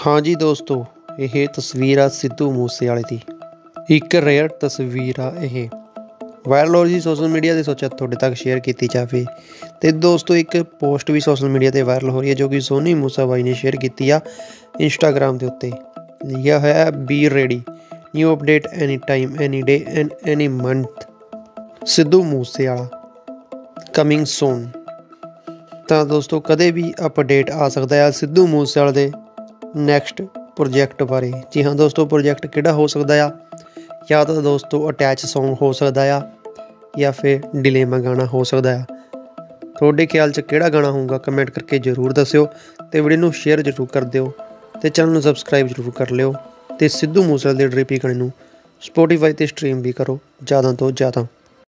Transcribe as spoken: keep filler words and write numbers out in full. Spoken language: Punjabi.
हाँ जी दोस्तों, ਇਹ ਤਸਵੀਰ ਆ ਸਿੱਧੂ ਮੂਸੇਵਾਲੇ ਦੀ। ਇੱਕ ਰੇਅਰ ਤਸਵੀਰ ਆ ਇਹ ਵਾਇਰਲ ਹੋ ਰਹੀ ਸੋਸ਼ਲ ਮੀਡੀਆ 'ਤੇ, ਸੋਚਿਆ ਤੁਹਾਡੇ ਤੱਕ ਸ਼ੇਅਰ ਕੀਤੀ ਜਾਵੇ। ਅਤੇ ਦੋਸਤੋ ਇੱਕ ਪੋਸਟ ਵੀ ਸੋਸ਼ਲ ਮੀਡੀਆ 'ਤੇ ਵਾਇਰਲ ਹੋ ਰਹੀ ਹੈ, ਜੋ ਕਿ ਸੋਨੀ ਮੂਸਾ ਬਾਈ ਨੇ ਸ਼ੇਅਰ ਕੀਤੀ ਆ ਇੰਸਟਾਗ੍ਰਾਮ ਦੇ ਉੱਤੇ। ਲਿਖਿਆ ਹੋਇਆ be ready, new update any time any day and any month, Sidhu Moosewala coming soon. ਤਾਂ ਦੋਸਤੋ ਕਦੇ ਵੀ ਅਪਡੇਟ ਆ ਸਕਦਾ ਆ ਸਿੱਧੂ ਮੂਸੇਵਾਲੇ ਦੇ ਨੈਕਸਟ ਪ੍ਰੋਜੈਕਟ ਬਾਰੇ। ਜੀ ਹਾਂ ਦੋਸਤੋ, ਪ੍ਰੋਜੈਕਟ ਕਿਹੜਾ ਹੋ ਸਕਦਾ ਆ? ਜਾਂ ਤਾਂ ਦੋਸਤੋ ਅਟੈਚ ਸੌਂਗ ਹੋ ਸਕਦਾ ਆ, ਜਾਂ ਫਿਰ ਡਿਲੇਮਾ ਗਾਣਾ ਹੋ ਸਕਦਾ ਆ। ਤੁਹਾਡੇ ਖਿਆਲ 'ਚ ਕਿਹੜਾ ਗਾਣਾ ਹੋਊਗਾ? ਕਮੈਂਟ ਕਰਕੇ ਜ਼ਰੂਰ ਦੱਸਿਓ, ਅਤੇ ਵੀਡੀਓ ਨੂੰ ਸ਼ੇਅਰ ਜ਼ਰੂਰ ਕਰ ਦਿਓ, ਅਤੇ ਚੈਨਲ ਨੂੰ ਸਬਸਕ੍ਰਾਈਬ ਜ਼ਰੂਰ ਕਰ ਲਿਓ। ਅਤੇ ਸਿੱਧੂ ਮੂਸੇਵਾਲੇ ਦੇ ਡਰਿਪੀ ਗਾਣੇ ਨੂੰ ਸਪੋਟੀਫਾਈ 'ਤੇ ਸਟਰੀਮ ਵੀ ਕਰੋ ਜ਼ਿਆਦਾ ਤੋਂ ਜ਼ਿਆਦਾ।